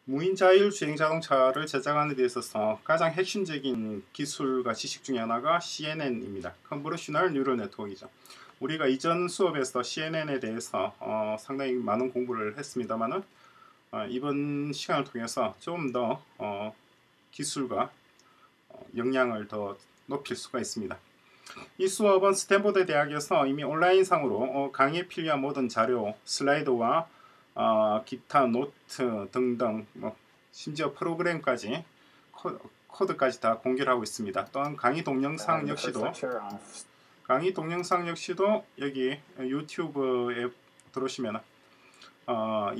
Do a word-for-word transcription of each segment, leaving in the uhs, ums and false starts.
무인 자율주행 자동차를 제작하는 데 있어서 가장 핵심적인 기술과 지식 중에 하나가 씨엔엔입니다. 컨보루셔널 뉴럴 네트워크이죠. 우리가 이전 수업에서 씨엔엔에 대해서 어, 상당히 많은 공부를 했습니다만은 어, 이번 시간을 통해서 좀 더 어, 기술과 어, 역량을 더 높일 수가 있습니다. 이 수업은 스탠포드 대학에서 이미 온라인상으로 어, 강의에 필요한 모든 자료, 슬라이드와 어, 기타 노트 등등 뭐, 심지어 프로그램까지 코, 코드까지 다 공개를 하고 있습니다. 또한 강의 동영상 역시도 강의 동영상 역시도 여기 유튜브에 들어오시면 어,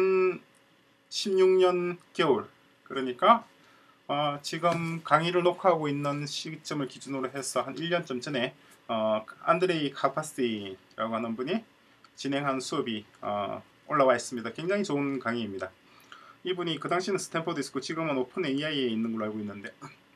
이천십육 년 겨울 그러니까 어, 지금 강의를 녹화하고 있는 시점을 기준으로 해서 한 일 년쯤 전에 어, 안드레이 카파스티라고 하는 분이 진행한 수업이 어, 올라와 있습니다. 굉장히 좋은 강의입니다. 이분이 그 당시는 스탠포드 있었고 지금은 오픈 에이아이에 있는 걸로 알고 있는데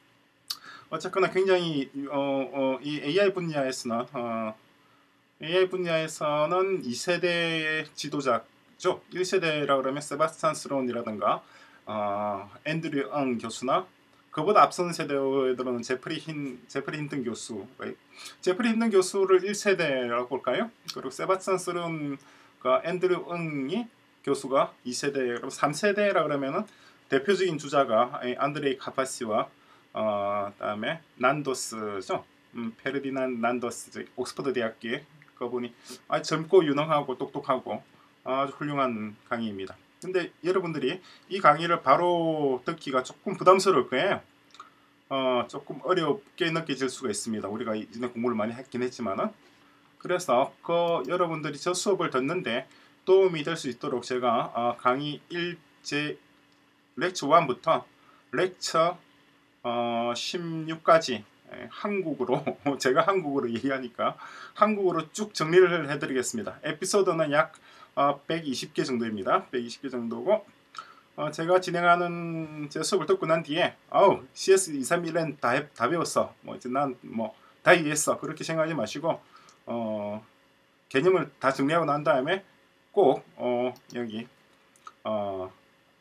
어쨌거나 굉장히 어, 어, 이 에이아이 분야에서는 어, 에이아이 분야에서는 이 세대의 지도자죠. 일 세대라고 그러면 세바스찬 스론이라든가 어, 앤드류 엉 교수나 그보다 앞선 세대들은 제프리 힌 제프리 힌튼 교수, 제프리 힌튼 교수를 일 세대라고 볼까요? 그리고 세바스찬 스론과 앤드류 엉이 교수가 이 세대, 그럼 삼 세대라 그러면은 대표적인 주자가 안드레이 카파시와 어, 다음에 난도스죠. 음, 페르디난 난도스, 옥스퍼드 대학교의 그분이 아주 젊고 유능하고 똑똑하고 아주 훌륭한 강의입니다. 근데 여러분들이 이 강의를 바로 듣기가 조금 부담스러울 거예요. 어, 조금 어렵게 느껴질 수가 있습니다. 우리가 이전에 공부를 많이 했긴 했지만은 그래서 그 여러분들이 저 수업을 듣는데 도움이 될 수 있도록 제가 어, 강의 일 제 렉처 일부터 렉처 어, 십육까지 한국어로 제가 한국어로 얘기하니까 한국어로 쭉 정리를 해드리겠습니다. 에피소드는 약 어, 백이십 개 정도입니다. 백이십 개 정도고 어, 제가 진행하는 제 수업을 듣고 난 뒤에 아우 씨에스 이백삼십일엔 다, 다 배웠어. 뭐 이제 난 뭐 다 이해했어. 그렇게 생각하지 마시고 어, 개념을 다 정리하고 난 다음에 꼭 어, 여기 어,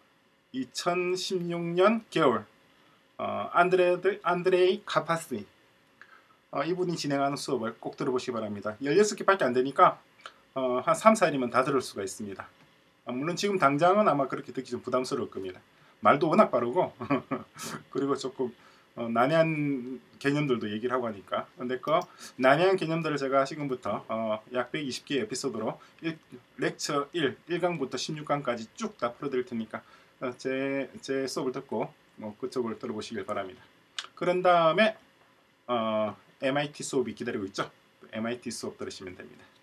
이천십육 년 겨울 어, 안드레, 안드레이 카파스니 어, 이분이 진행하는 수업을 꼭 들어보시기 바랍니다. 열여섯 개밖에 안 되니까 어, 한 삼, 사 일이면 다 들을 수가 있습니다. 어, 물론 지금 당장은 아마 그렇게 듣기 좀 부담스러울 겁니다. 말도 워낙 빠르고 그리고 조금 어, 난해한 개념들도 얘기를 하고 하니까 근데 그 난해한 개념들을 제가 지금부터 어, 약 백이십 개 에피소드로 일, 렉처 일, 일 강부터 십육 강까지 쭉 다 풀어드릴 테니까 어, 제, 제 수업을 듣고 뭐 그쪽을 들어보시길 바랍니다. 그런 다음에 어, 엠아이티 수업이 기다리고 있죠. 엠아이티 수업 들으시면 됩니다.